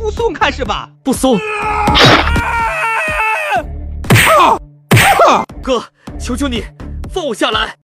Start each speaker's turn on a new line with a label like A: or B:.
A: 不松开是吧？
B: 不松。哥，求求你，放我下来！